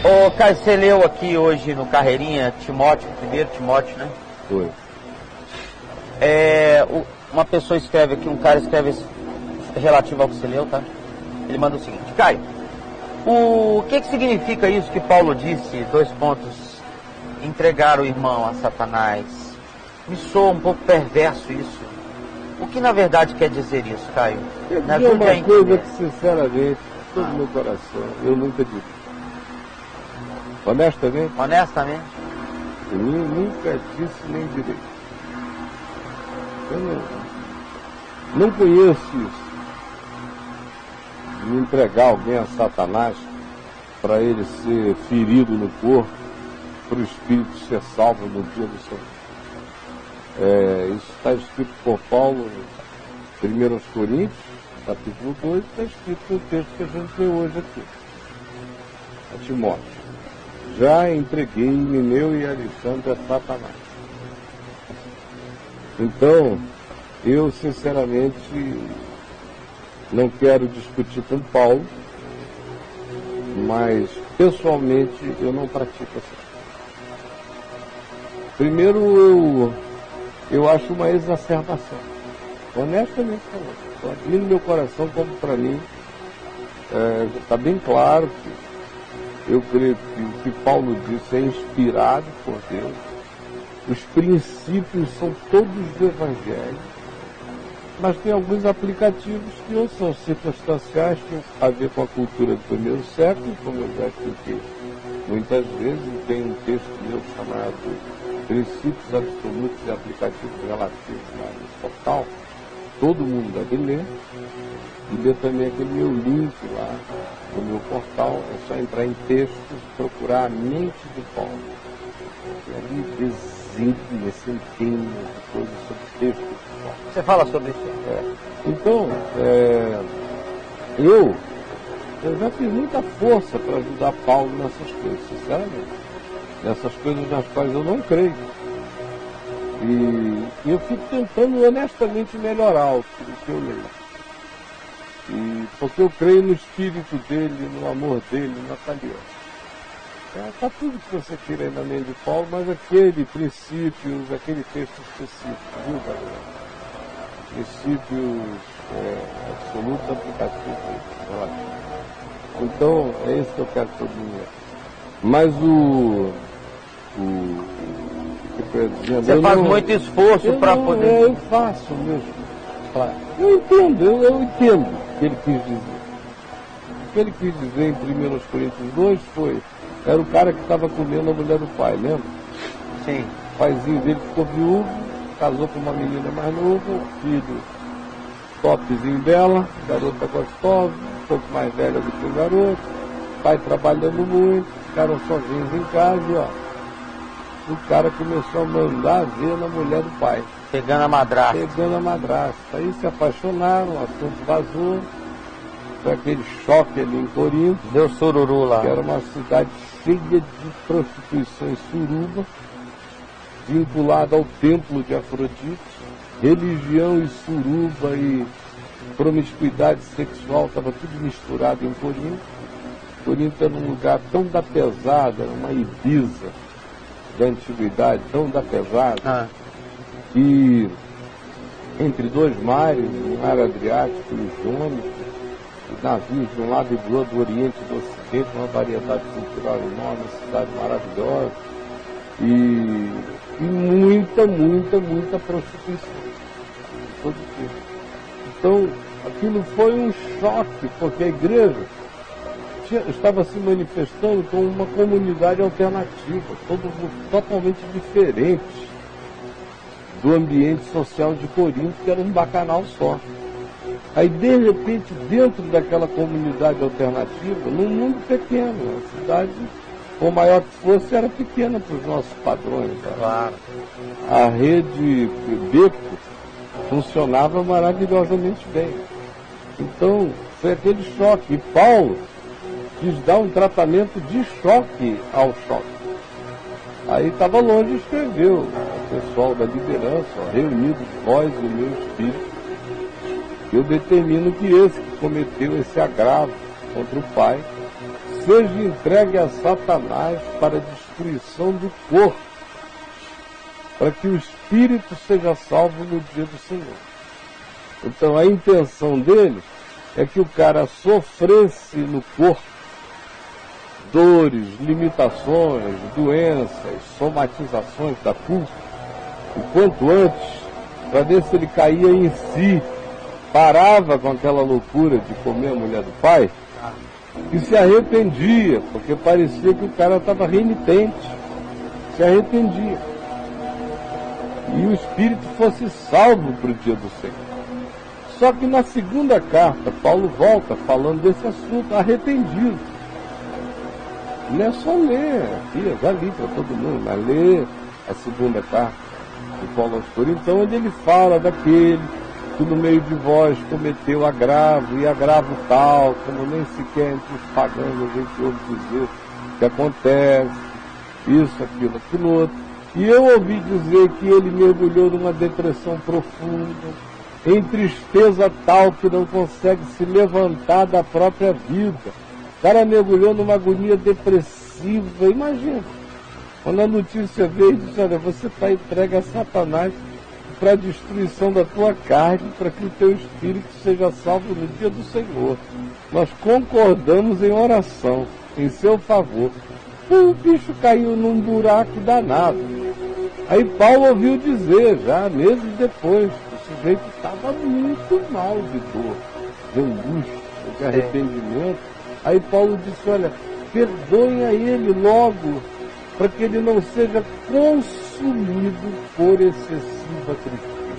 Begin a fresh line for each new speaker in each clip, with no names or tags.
Ô, Caio, você leu aqui hoje no Carreirinha, Timóteo, primeiro Timóteo, né?
Foi.
Uma pessoa escreve aqui, um cara escreve relativo ao que você leu, tá? Ele manda o seguinte: Caio, o que significa isso que Paulo disse, dois pontos, entregar o irmão a Satanás? Me soa um pouco perverso isso. O que na verdade quer dizer isso, Caio?
Quer dizer uma coisa que, sinceramente, todo meu coração, eu nunca disse. Honestamente?
Honestamente?
Eu nunca disse nem direito. Eu não conheço isso. De entregar alguém a Satanás para ele ser ferido no corpo, para o espírito ser salvo no dia do Senhor. Isso está escrito por Paulo em 1 Coríntios, capítulo 2, está escrito no texto que a gente lê hoje aqui. A Timóteo. Já entreguei Himeneu e Alexandre a Satanás. Então, eu sinceramente não quero discutir com Paulo, mas pessoalmente eu não pratico assim. Primeiro, eu acho uma exacerbação. Honestamente falando. Ali no meu coração, como para mim, está bem claro que eu creio que o que Paulo disse é inspirado por Deus. Os princípios são todos do Evangelho, mas tem alguns aplicativos que ou são circunstanciais, que têm a ver com a cultura do primeiro século, como eu já expliquei muitas vezes. Tem um texto meu chamado Princípios Absolutos e Aplicativos Relativos no portal. Todo mundo deve ler. E ler também aquele meu link lá no meu portal. É só entrar em textos, procurar a mente de Paulo. E ali desenha centenas de coisas sobre textos de Paulo.
Você fala sobre isso?
Então, eu já fiz muita força para ajudar Paulo nessas coisas, sinceramente. Nessas coisas nas quais eu não creio. E eu fico tentando honestamente melhorar o que eu leio. Porque eu creio no espírito dele, no amor dele, na aliança. Está tudo que você tira aí na mente de Paulo, mas aquele princípios, aquele texto específico, viu, galera? Princípios absolutos, aplicativos, relativos. Então, é isso que eu quero que todo mundo leia. Mas
você faz muito esforço para poder...
Eu faço mesmo. Eu entendo o que ele quis dizer. O que ele quis dizer em 1 Coríntios 2 era o cara que estava comendo a mulher do pai, lembra?
Sim.
O paizinho dele ficou viúvo, casou com uma menina mais nova, o filho topzinho dela, garota gostosa, um pouco mais velha do que o garoto, pai trabalhando muito, ficaram sozinhos em casa e o cara começou a mandar ver na mulher do pai.
Pegando a madrasta.
Aí se apaixonaram, o assunto vazou. Foi aquele choque ali em Corinto.
Deu sururu lá.
Que era uma cidade cheia de prostituição e suruba, vinculada ao templo de Afrodite. Religião e suruba e promiscuidade sexual, estava tudo misturado em Corinto. Corinto era um lugar tão da pesada, uma Ibiza da antiguidade, tão da pesada, que entre dois mares, o mar Adriático e o Jônico, navios de um lado e do outro, do Oriente e do Ocidente, uma variedade cultural enorme, uma cidade maravilhosa, e muita prostituição. Todo tipo. Então, aquilo foi um choque, porque a igreja estava se manifestando como uma comunidade alternativa, totalmente diferente do ambiente social de Corinto, que era um bacanal só. Aí, de repente, dentro daquela comunidade alternativa, num mundo pequeno, a cidade, por maior que fosse, era pequena para os nossos padrões.
Claro.
A rede Beco funcionava maravilhosamente bem. Então, foi aquele choque. E Paulo quis dar um tratamento de choque ao choque. Aí estava longe e escreveu, o pessoal da liderança, reunidos vós e o meu espírito, eu determino que esse que cometeu esse agravo contra o pai seja entregue a Satanás para a destruição do corpo, para que o espírito seja salvo no dia do Senhor. Então a intenção dele é que o cara sofresse no corpo dores, limitações, doenças, somatizações da culpa, o quanto antes, para ver se ele caía em si, parava com aquela loucura de comer a mulher do pai, e se arrependia, porque parecia que o cara estava renitente, se arrependia. E o espírito fosse salvo para o dia do Senhor. Só que na segunda carta, Paulo volta falando desse assunto, arrependido. Não é só ler, aqui, eu já li para todo mundo, mas ler a segunda carta de Paulo aos Coríntios, então onde ele fala daquele que no meio de vós cometeu agravo, e agravo tal, como nem sequer entre os pagãos a gente ouve dizer que acontece, isso, aquilo outro. E eu ouvi dizer que ele mergulhou numa depressão profunda, em tristeza tal que não consegue se levantar da própria vida. O cara mergulhou numa agonia depressiva. Imagina, quando a notícia veio e disse, olha, você está entregue a Satanás para a destruição da tua carne, para que o teu espírito seja salvo no dia do Senhor. Nós concordamos em oração, em seu favor. O bicho caiu num buraco danado. Aí Paulo ouviu dizer, já meses depois, o sujeito estava muito mal de dor, de angústia, de arrependimento. Aí Paulo disse, olha, perdoem a ele logo, para que ele não seja consumido por excessiva tristeza.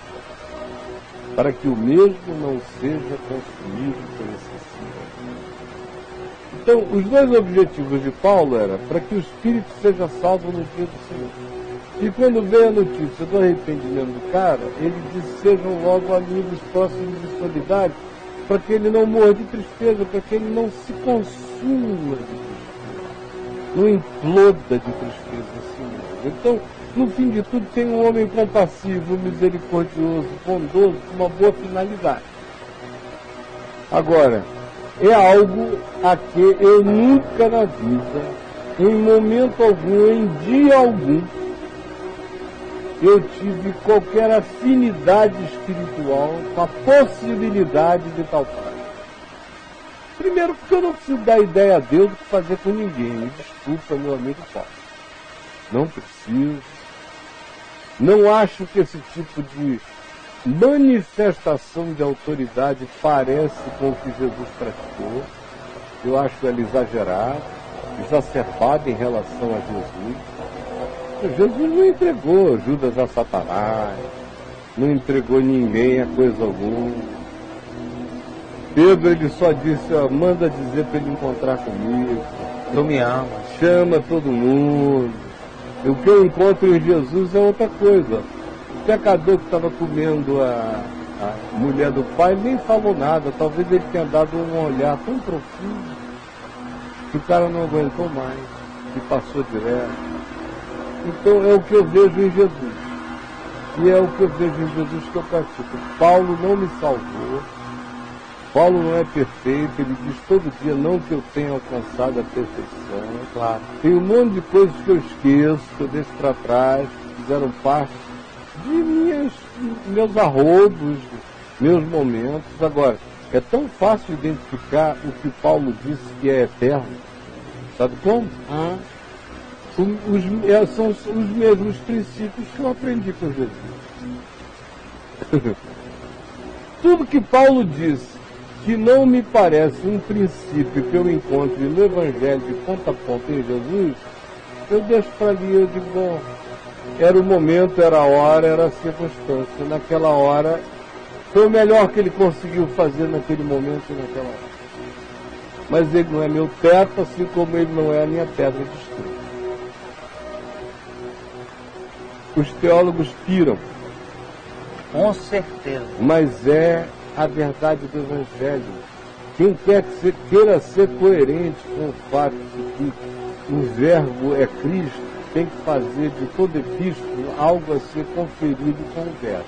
Para que o mesmo não seja consumido por excessiva tristeza. Então, os dois objetivos de Paulo eram para que o espírito seja salvo no dia do Senhor. E quando veio a notícia do arrependimento do cara, ele disse, sejam logo amigos próximos e solidários, para que ele não morra de tristeza, para que ele não se consuma de tristeza, não imploda de tristeza assim mesmo. Então, no fim de tudo, tem um homem compassivo, misericordioso, bondoso, com uma boa finalidade. Agora, é algo a que eu nunca na vida, em momento algum, em dia algum, eu tive qualquer afinidade espiritual com a possibilidade de tal prática. Primeiro, porque eu não preciso dar ideia a Deus do que fazer com ninguém. Me desculpa, meu amigo Paulo. Não preciso. Não acho que esse tipo de manifestação de autoridade parece com o que Jesus praticou. Eu acho ela exagerada, exacerbada em relação a Jesus. Jesus não entregou Judas a Satanás, não entregou ninguém a coisa alguma. Pedro, ele só disse, ó, manda dizer para ele encontrar comigo.
Tu me amas.
Chama todo mundo. O que eu encontro em Jesus é outra coisa. O pecador que estava comendo a mulher do pai nem falou nada. Talvez ele tenha dado um olhar tão profundo que o cara não aguentou mais e passou direto. Então é o que eu vejo em Jesus. E é o que eu vejo em Jesus que eu pratico. Paulo não me salvou. Paulo não é perfeito. Ele diz todo dia não que eu tenha alcançado a perfeição.
Claro.
Tem um monte de coisas que eu esqueço, que eu deixo para trás, que fizeram parte de meus arroubos, meus momentos. Agora, é tão fácil identificar o que Paulo disse que é eterno. Sabe como? São os mesmos princípios que eu aprendi com Jesus. Tudo que Paulo disse que não me parece um princípio que eu encontre no Evangelho de ponta a ponta em Jesus, eu deixo para ali, eu digo, bom, era o momento, era a hora, era a circunstância. Naquela hora, foi o melhor que ele conseguiu fazer naquele momento e naquela hora. Mas ele não é meu teto, assim como ele não é a minha pedra de estudo. Os teólogos piram.
Com certeza.
Mas é a verdade do Evangelho. Quem quer que queira ser coerente com o fato de que o Verbo é Cristo, tem que fazer de todo epístolo algo a ser conferido com o Verbo.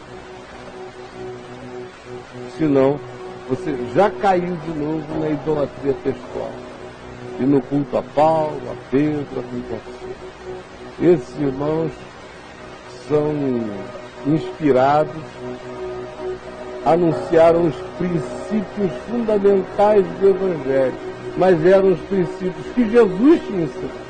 Senão, você já caiu de novo na idolatria textual. e no culto a Paulo, a Pedro, a quem quer que seja. Esses irmãos são inspirados, anunciaram os princípios fundamentais do Evangelho, mas eram os princípios que Jesus tinha ensinado.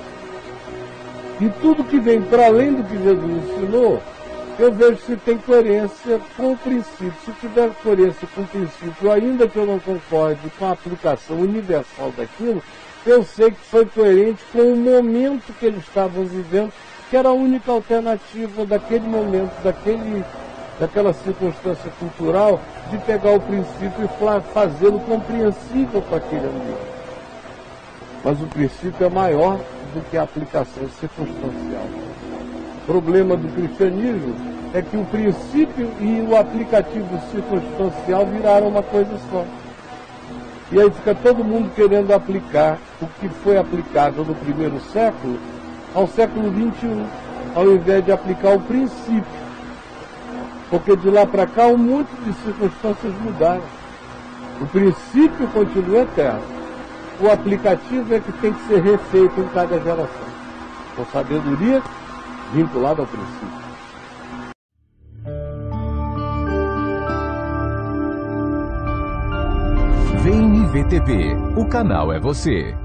E tudo que vem para além do que Jesus ensinou, eu vejo se tem coerência com o princípio. Se tiver coerência com o princípio, ainda que eu não concorde com a aplicação universal daquilo, eu sei que foi coerente com o momento que eles estavam vivendo, que era a única alternativa daquele momento, daquela circunstância cultural, de pegar o princípio e fazê-lo compreensível para aquele ambiente. Mas o princípio é maior do que a aplicação circunstancial. O problema do cristianismo é que o princípio e o aplicativo circunstancial viraram uma coisa só. E aí fica todo mundo querendo aplicar o que foi aplicável no primeiro século ao século XXI, ao invés de aplicar o princípio. Porque de lá para cá um monte de circunstâncias mudaram. O princípio continua eterno. O aplicativo é que tem que ser refeito em cada geração, com sabedoria vinculada ao princípio.
Vem IVTV, o canal é você.